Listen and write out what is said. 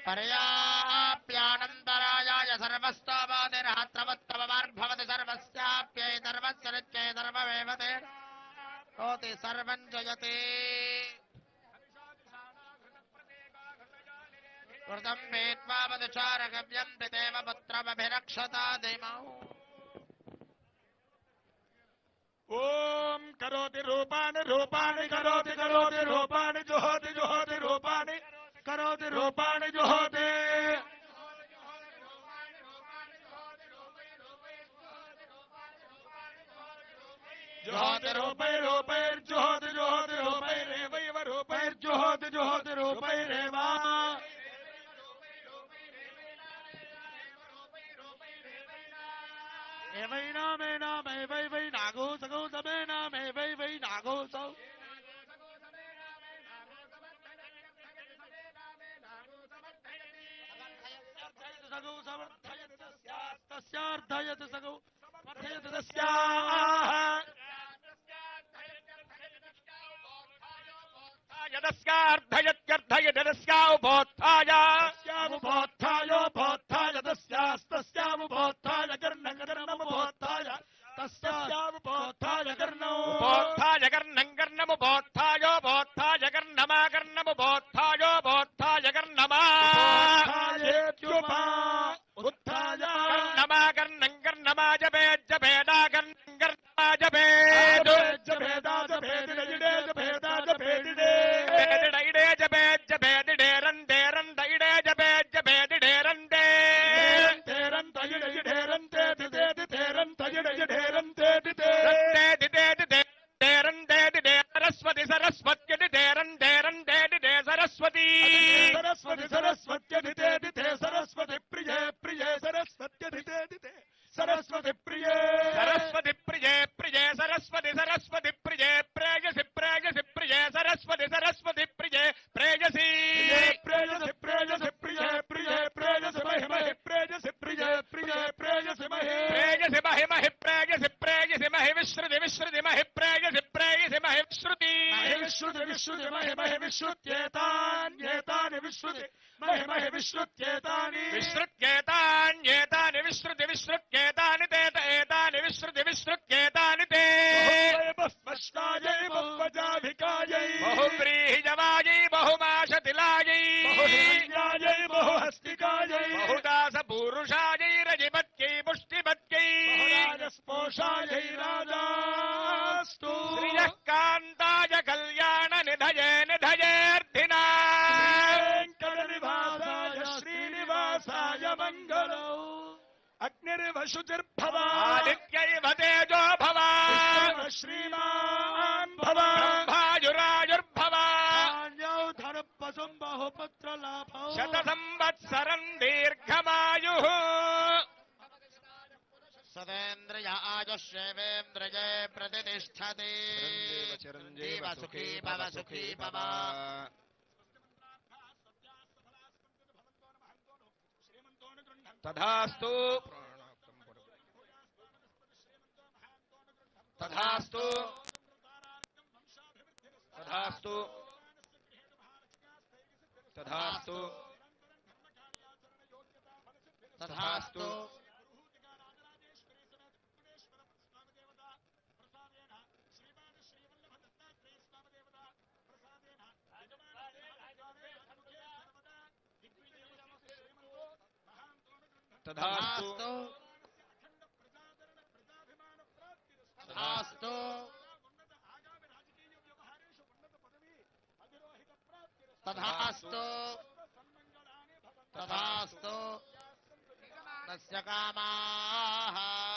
पर्याप्यानन्तरायाय सर्वस्तोमादिरात्रवत्तममार्भवति सर्वस्याप्यै सर्वस्य नित्यै सर्वमेव ते होति सर्वं जयते कृतं वेत्वा मधुचारगव्यं देव पुत्रमभिरक्षता दिमौ ओम करोति रूपाणि रूपाणि करोति करोति रूपाणि जुहोति जुहोति रूपाणि करोति रूपाणि जुहोति जुहोति रूपैर्जुहोति जुहोति रूपैरेवैव रूपैर्जुहोति जुहोति रूपैरेव एवैनामेनामेवै नागो सगौ समेनामेवै नागो सौ सगौ समर्थयति तस्यार्थयति सगौ समर्थयति तस्याः यदस्यार्थयत्यर्थयदस्याउपोत्थाय तस्यामुपोत्थायोपोत्थाय तस्यास्तस्यामुपोत्थाय कर्णकर्णमुपोत्थाय तस्यामुपोत्थाय कर्णमुपोत्थाय कर्णं कर्णमुपोत्थायोपोत्थाय कर्णमा कर्णमुपोत्थायोपोत्थाय कर्णमा उत्थाय कर्णमा कर्णं कर्णमा जपेत् जपेदा कर्णं कर्णमा जपेत् जपेदा जपेदिडे जपेदा जपेदिडे इडे जपेत् जपेदिडे रन्ते रन्त इडे जपेत् जपेदिडे रन्ते रन्त इडे इडे रन्ते दिदे दिदे रन्त इडे इडे रन्ते दिदे रन्ते दिदे दिदे रन्ते दिदे सरस्वती सरस्वती दिदे रन्ते रन्ते दिदे सरस्वती सरस्वती सरस्वती दिदे दिदे सरस्वती प्रिये प्रिये सरस्वती दिदे दिदे सरस्वती प्रिये सरस्वती प्रिये प्रिये सरस्वती सरस्वती प्रिये प्रेयसी प्रेयसी प्रिये सरस्वती सरस्वती प्रिये प्रेयसी प्रेयसी प्रेयसी प्रिये प्रिये प्रेयसी महि महि प्रेयसी प्रिये प्रिये प्रेयसी महि प्रेयसी महि महि प्रेयसी प्रेयसी महि विश्रुति विश्रुति महि प्रेयसी प्रेयसी महि विश्रुति विश्रुति विश्रुति महि महि विश्रुत्येतान्येतानि विश्रुति महि महि विश्रुत्येतानि विश्रुत्येतान्येतानि विश्रुति विश्रुत्येतानि ते एतानि विश्रुति विश्रुत्येतानि ते बहुस्पष्टायै बहुवजाभिकायै बहुव्रीहिजवायै बहुमाशतिलायै बहुहिरण्यायै बहुहस्तिकायै बहुदासपूरुषायै रजिपत्यै पुष्टिपत्यै बहुराजस्पोषायै राजास्तु श्रियः कान्ताय कल्याणनिधये निधयेऽर्थिना वेङ्कटनिवासाय श्रीनिवासाय मङ्गलौ अग्निर्वशुचिर्भव आदित्यैव तेजो भव श्रीमान् भव ब्रह्मायुरायुर्भव धनुपसुं बहुपुत्रलाभौ शतसंवत्सरं दीर्घमायुः सदेन्द्रिय आयुष्येवेन्द्रिये प्रतिष्ठति चिरञ्जीव सुखी भव सुखी भव तथास्तु तथास्तु तथास्तु तथास्तु तथास्तु तथास्तु तथास्तु तथास्तु तथास्तु तस्य कामाः